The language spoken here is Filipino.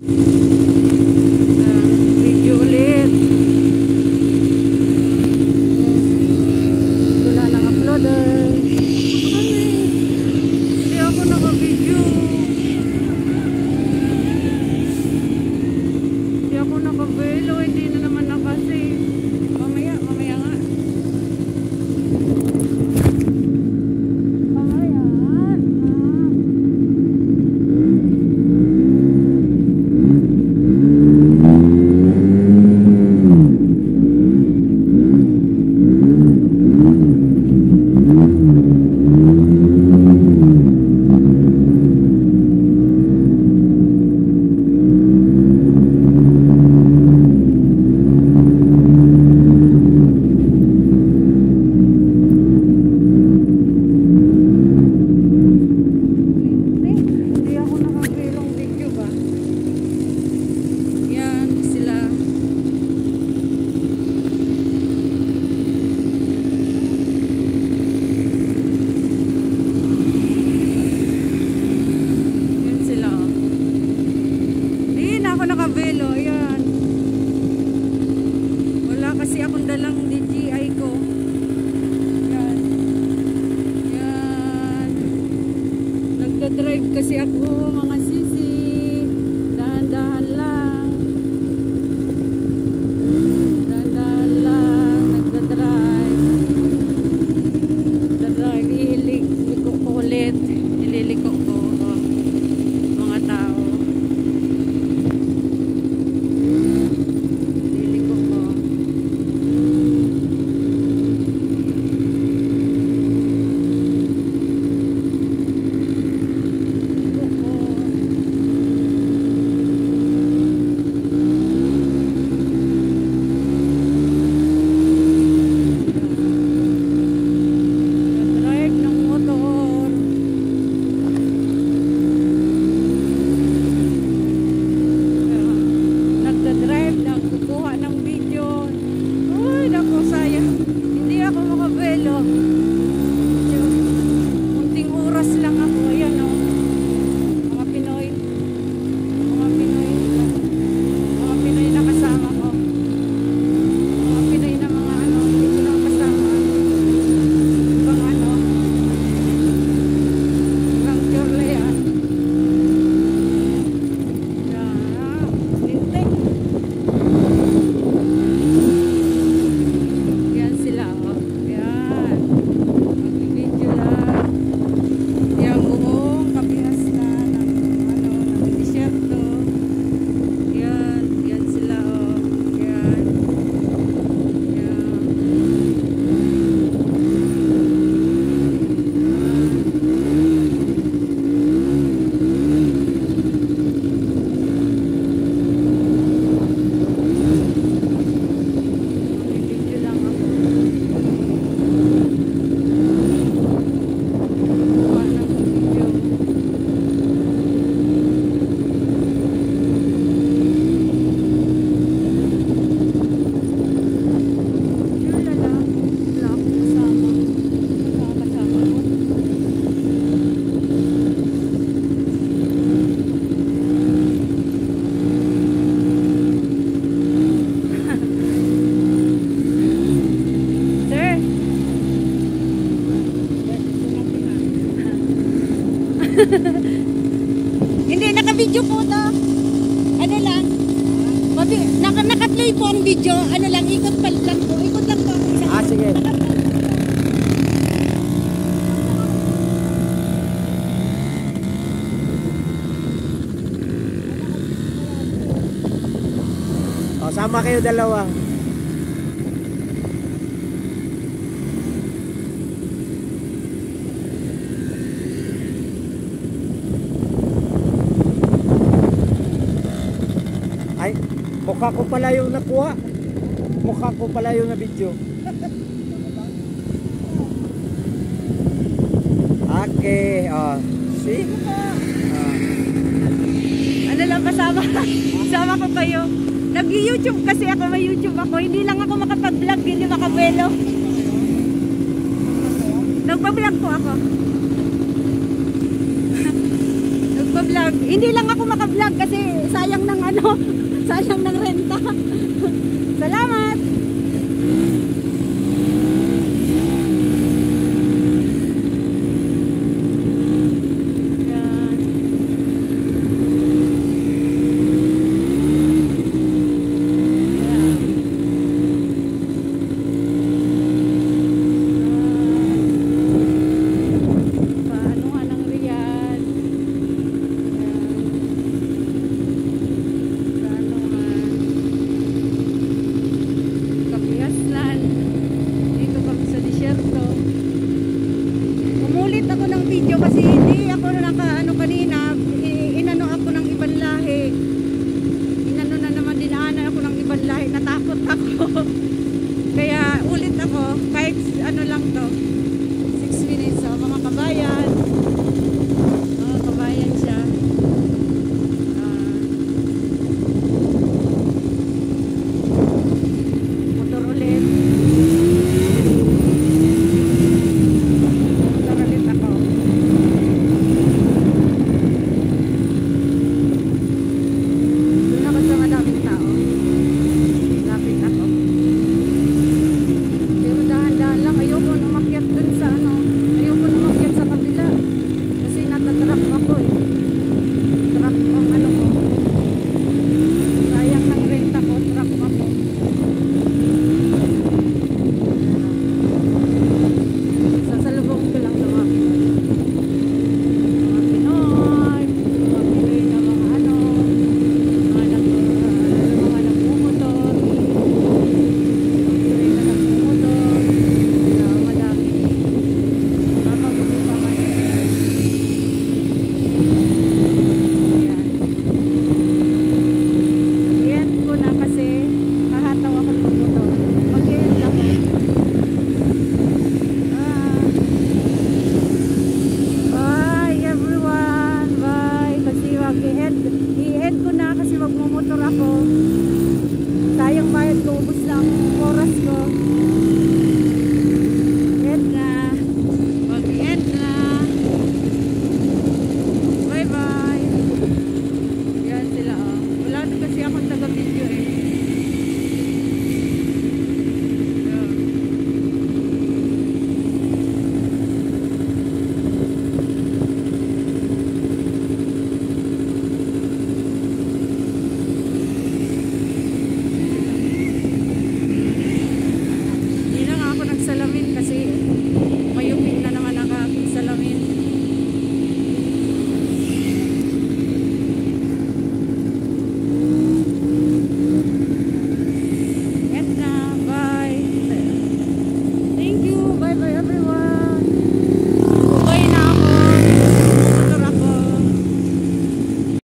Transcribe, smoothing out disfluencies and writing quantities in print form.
Video ulit. Wala nang upload hindi ako naka-video. Hindi ako naka-velo. Hindi na naman nakasave. Mamaya nga. Nakabelo, ayan. Wala kasi akong dalang DJI ko. Ayan. Ayan. Nagda-drive kasi ako, mga sisi. Dahan-dahan lang. Dahan-dahan lang. Nagda-drive. Nagda-drive. Ililiko ko ulit. Ililiko ko. Mga tao. Hindi, naka-video po to. Ano lang? Naka-play po ang video. Ano lang, ikot pa lang po. Ikot lang po. Sige. O, sama kayo dalawa. Ay, mukha ko pala yung nakuha. Mukha ko pala yung na video. Okay, oh, see? Ano lang kasama? Kasama ko kayo. Nag-YouTube kasi ako, may YouTube ako. Hindi lang ako makapag-vlog, hindi makabelo. Nagpa-vlog po ako. Nagpa-vlog. Hindi lang ako maka-vlog kasi sayang ng ano, sayang ng renta.